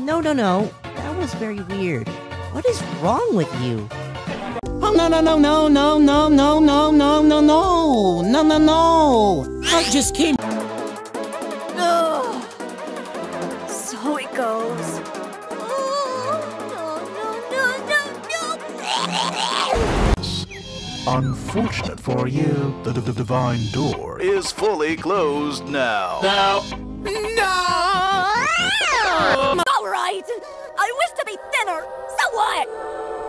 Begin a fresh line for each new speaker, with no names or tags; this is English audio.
No. That was very weird. What is wrong with you?
Oh, no. I just came.
Ugh. So it goes.
Unfortunate for you, the divine door is fully closed now.
No!
All right. I wish to be thinner. So what?